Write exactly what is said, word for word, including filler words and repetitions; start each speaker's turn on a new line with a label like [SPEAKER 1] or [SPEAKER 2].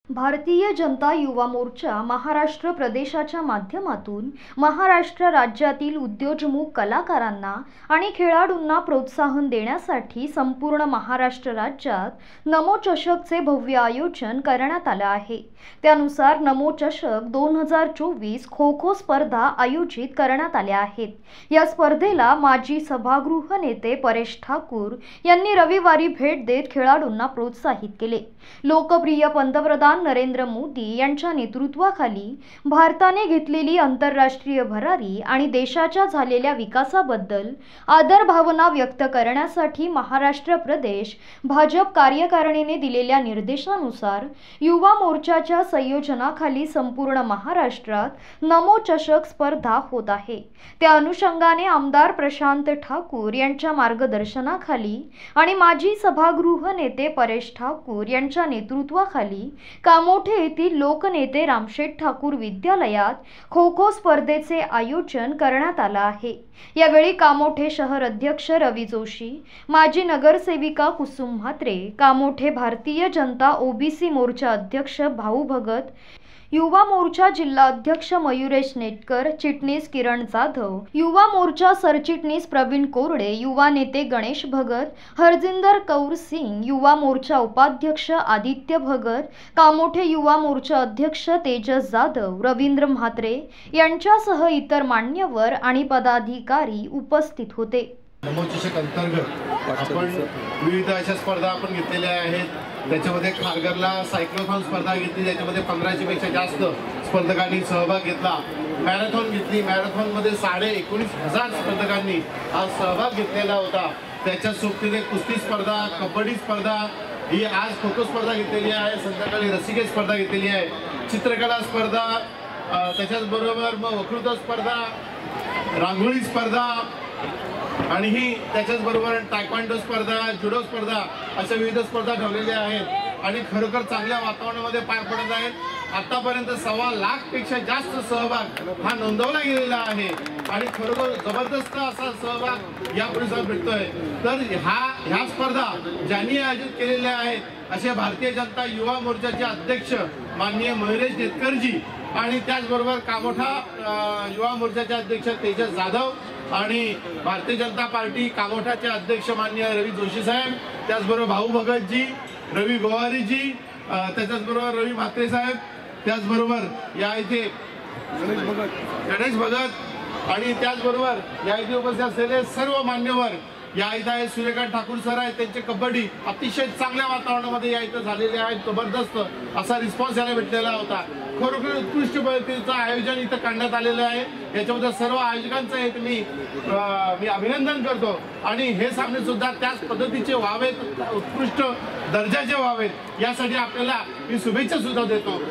[SPEAKER 1] भारतीय जनता युवा मोर्चा महाराष्ट्र प्रदेशाच्या माध्यमातून महाराष्ट्र राज्यातील उद्योजमुख कलाकारांना आणि खेळाडूंना प्रोत्साहन देण्यासाठी संपूर्ण महाराष्ट्र राज्यात नमो चषकचे भव्य आयोजन करण्यात आले आहे। त्यानुसार नमो चषक दोन हजार चोवीस खो खो स्पर्धा आयोजित करण्यात आल्या आहेत। या स्पर्धेला माजी सभागृह नेते परेश ठाकूर यांनी रविवारी भेट देत खेळाडूंना प्रोत्साहित केले। लोकप्रिय पंतप्रधान नरेंद्र मोदी यांच्या नेतृत्वाखाली भारताने घेतलेली आंतरराष्ट्रीय भरारी आणि देशाच्या झालेल्या विकासाबद्दल आदर भावना व्यक्त करण्यासाठी महाराष्ट्र प्रदेश भाजप कार्यकारिणीने दिलेल्या निर्देशानुसार युवा मोर्चाच्या संयोजनाखाली संपूर्ण महाराष्ट्रात नमो चषक स्पर्धा होत आहे। त्या अनुषंगाने आमदार प्रशांत ठाकूर यांच्या मार्गदर्शनाखाली आणि माजी सभागृह नेते परेश ठाकूर यांच्या नेतृत्वाखाली कामोठे येथील लोकनेते रामशेठ ठाकूर विद्यालयात खो खो स्पर्धेचे आयोजन करण्यात आले आहे। यावेळी कामोठे शहर अध्यक्ष रवी जोशी, माजी नगरसेविका कुसुम म्हात्रे, कामोठे भारतीय जनता ओबीसी मोर्चा अध्यक्ष भाऊ भगत, युवा मोर्चा जिल्हा अध्यक्ष मयुरेश नेटकर, चिटणीस किरण जाधव, युवा मोर्चा सरचिटणीस प्रवीण कोरडे, युवा नेते गणेश भगत, हरजिंदर कौर सिंग, युवा मोर्चा उपाध्यक्ष आदित्य भगत, कामोठे युवा मोर्चा अध्यक्ष तेजस जाधव, रवींद्र म्हात्रे यांच्यासह इतर मान्यवर आणि पदाधिकारी उपस्थित होते।
[SPEAKER 2] नमो चषक अंतर्गत आपण विविध अशा स्पर्धा आपण घेतलेल्या आहेत। त्याच्यामध्ये खारघरला सायक्लोथॉन स्पर्धा घेतली, त्याच्यामध्ये पंधराशे पेक्षा जास्त स्पर्धकांनी सहभाग घेतला। मॅरेथॉन घेतली, मॅरेथॉनमध्ये साडे एकोणीस हजार स्पर्धकांनी हा सहभाग घेतलेला होता। त्याच्या सोबतीने कुस्ती स्पर्धा, कबड्डी स्पर्धा, ही आज खो खो स्पर्धा घेतलेली आहे, संध्याकाळी रस्सीखेच स्पर्धा घेतलेली आहे, चित्रकला स्पर्धा, त्याच्याचबरोबर मग वक्तृत्व स्पर्धा, रांगोळी स्पर्धा आणि ही त्याच्याच बरोबर टायक्वांडो स्पर्धा, जुडो स्पर्धा अशा विविध स्पर्धा ठेवलेल्या आहेत आणि खरोखर चांगल्या वातावरणामध्ये पार पडत आहेत। आतापर्यंत सव्वा लाख पेक्षा जास्त सहभाग हा नोंदवला गेलेला आहे आणि खरोखर जबरदस्त असा सहभाग या परिसरात भेटतोय। तर ह्या ह्या स्पर्धा ज्यांनी आयोजित केलेल्या आहेत असे भारतीय जनता युवा मोर्चाचे अध्यक्ष माननीय मयुरेश नेटकरजी आणि त्याचबरोबर कामोठा युवा मोर्चाचे अध्यक्ष तेजस जाधव आणि भारतीय जनता पार्टी कामोठाचे अध्यक्ष माननीय रवी जोशी साहेब, त्याचबरोबर भाऊ भगतजी, रवी गोवारीजी, त्याचबरोबर रवी म्हात्रे साहेब, त्याचबरोबर या इथे गणेश भगत आणि त्याचबरोबर या इथे उपस्थित असलेले सर्व मान्यवर या इथे आहे। सूर्यकांत ठाकूर सर आहेत, त्यांचे कबड्डी अतिशय चांगल्या वातावरणामध्ये या इथे झालेले आहेत। जबरदस्त असा रिस्पॉन्स याला भेटलेला होता। खरोखर उत्कृष्ट पद्धतीचं आयोजन इथं करण्यात आलेलं आहे। याच्याबद्दल सर्व आयोजकांचं हे मी मी अभिनंदन करतो आणि हे सामने सुद्धा त्याच पद्धतीचे व्हावेत, उत्कृष्ट दर्जाचे व्हावेत यासाठी आपल्याला मी शुभेच्छा सुद्धा देतो।